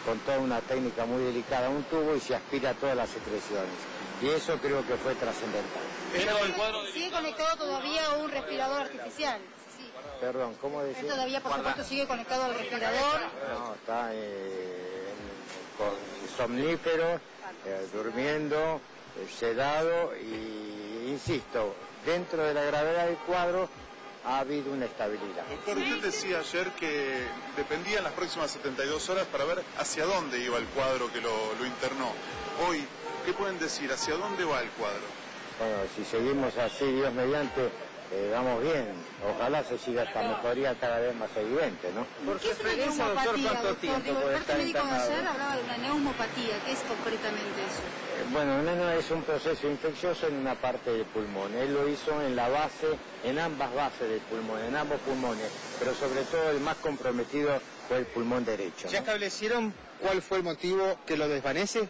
con toda una técnica muy delicada un tubo y se aspira todas las secreciones. Y eso creo que fue trascendental. ¿Sigue conectado todavía a un respirador artificial? Sí. Perdón, ¿cómo decís? ¿Todavía, por supuesto, sigue conectado al respirador? No, está con somnífero, durmiendo, sedado y, insisto, dentro de la gravedad del cuadro ha habido una estabilidad. Doctor, usted decía ayer que dependían las próximas 72 horas para ver hacia dónde iba el cuadro que lo internó. Hoy, ¿qué pueden decir? ¿Hacia dónde va el cuadro? Bueno, si seguimos así, Dios mediante, vamos bien. Ojalá se siga esta mejoría cada vez más evidente, ¿no? ¿Por qué es una neumopatía, doctor? Digo, el parte médico de ayer hablaba de una neumopatía. ¿Qué es concretamente eso? Bueno, es un proceso infeccioso en una parte del pulmón. Él lo hizo en la base, en ambas bases del pulmón, en ambos pulmones, pero sobre todo el más comprometido fue el pulmón derecho, ¿no? ¿Ya establecieron cuál fue el motivo que lo desvanece?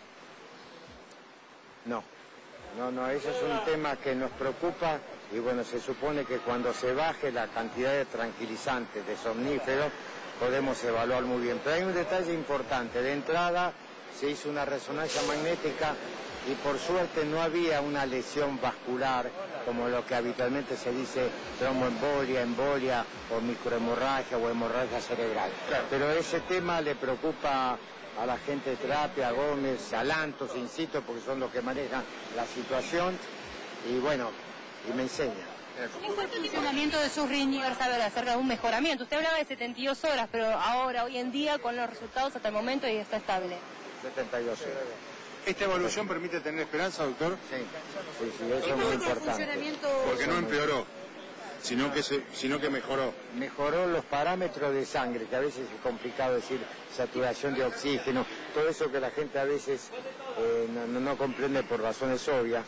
No, ese es un tema que nos preocupa y bueno, se supone que cuando se baje la cantidad de tranquilizantes, de somníferos, podemos evaluar muy bien. Pero hay un detalle importante, de entrada se hizo una resonancia magnética y por suerte no había una lesión vascular como lo que habitualmente se dice tromboembolia, embolia o microhemorragia o hemorragia cerebral. Claro. Pero ese tema le preocupa a la gente de terapia, a Gómez, a Lantos, insisto, porque son los que manejan la situación y bueno, y me enseñan. ¿Cómo fue el funcionamiento de sus riñones? A ver, acerca de un mejoramiento. Usted hablaba de 72 horas, pero ahora, hoy en día, con los resultados hasta el momento, y está estable. 72 horas. ¿Esta evolución permite tener esperanza, doctor? Sí, eso es muy importante. Porque no empeoró, sino que mejoró. Mejoró los parámetros de sangre, que a veces es complicado decir saturación de oxígeno, todo eso que la gente a veces no comprende por razones obvias,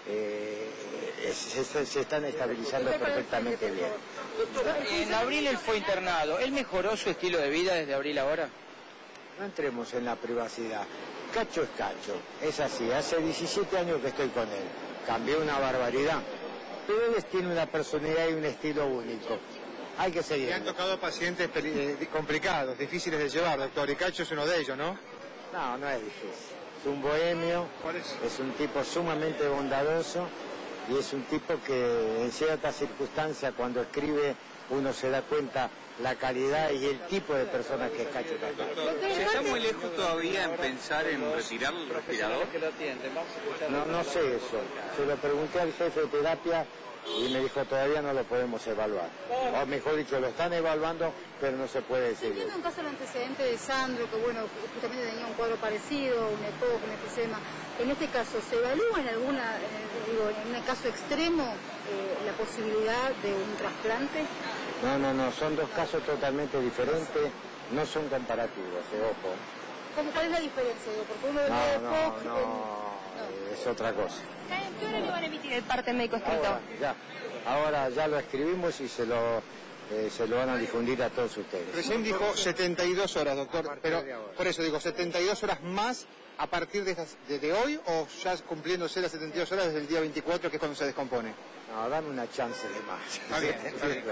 se están estabilizando perfectamente bien. En abril él fue internado. ¿Él mejoró su estilo de vida desde abril ahora? No entremos en la privacidad. Cacho es Cacho, es así. Hace 17 años que estoy con él. Cambió una barbaridad. Pero él tiene una personalidad y un estilo único. Hay que seguir. Le han tocado pacientes complicados, difíciles de llevar, doctor, y Cacho es uno de ellos, ¿no? No es difícil. Es un bohemio, es un tipo sumamente bondadoso y es un tipo que en ciertas circunstancias cuando escribe uno se da cuenta la calidad y el tipo de persona que es Cacho Castaña. ¿Se está muy lejos todavía en pensar en retirar el respirador? No sé eso. Se lo pregunté al jefe de terapia y me dijo todavía no lo podemos evaluar. O mejor dicho, lo están evaluando, pero no se puede decir. Teniendo un caso el antecedente de Sandro, que bueno, justamente tenía un cuadro parecido, un EPOC, un efisema. En este caso, ¿se evalúa en en un caso extremo, la posibilidad de un trasplante? No, son dos casos totalmente diferentes, no son comparativos, ojo. ¿Cuál es la diferencia? Porque uno de no, es otra cosa. ¿Qué hora le van a emitir el parte médico escrito? Ahora ya lo escribimos y se lo van a difundir a todos ustedes. Recién dijo 72 horas, doctor, pero por eso digo, 72 horas más a partir de hoy o ya cumpliéndose las 72 horas desde el día 24, que es cuando se descompone. No, dame una chance de más. Está bien.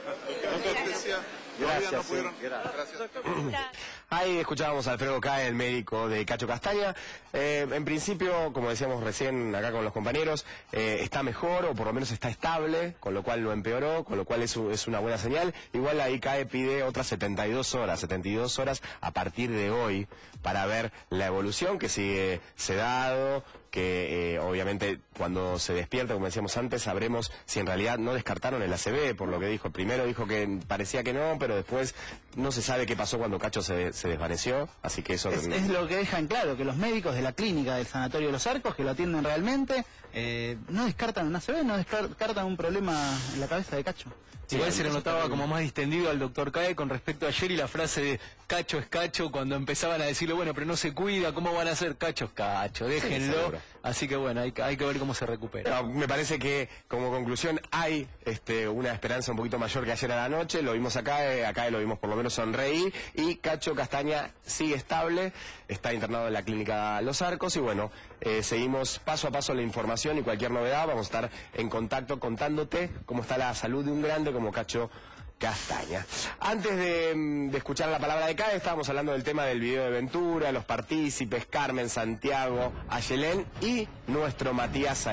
Gracias. Ahí escuchábamos a Alfredo Cae, el médico de Cacho Castaña. En principio, como decíamos recién acá con los compañeros, está mejor o por lo menos está estable, con lo cual no empeoró, con lo cual es una buena señal. Igual ahí Cae pide otras 72 horas a partir de hoy para ver la evolución que sigue sedado, que obviamente cuando se despierta, como decíamos antes, sabremos si en realidad no descartaron el ACV, por lo que dijo. Primero dijo que parecía que no, pero después no se sabe qué pasó cuando Cacho se desvaneció, así que eso... Es lo que dejan claro, que los médicos de la clínica del Sanatorio de los Arcos, que lo atienden realmente, no descartan un ACV, no descartan un problema en la cabeza de Cacho. Igual se le notaba como más distendido al doctor Cae con respecto a ayer y la frase de Cacho es Cacho, cuando empezaban a decirle, bueno, pero no se cuida, ¿cómo van a hacer? Cacho es Cacho, déjenlo. Sí, así que bueno, hay que ver cómo se recupera. No, me parece que como conclusión hay una esperanza un poquito mayor que ayer a la noche, lo vimos acá lo vimos por lo menos sonreír, y Cacho Castaña sigue estable, está internado en la clínica Los Arcos, y bueno, seguimos paso a paso la información y cualquier novedad, vamos a estar en contacto contándote cómo está la salud de un grande como Cacho Castaña. Antes de escuchar la palabra de CAE, estábamos hablando del tema del video de Ventura, los partícipes, Carmen, Santiago, Ayelén y nuestro Matías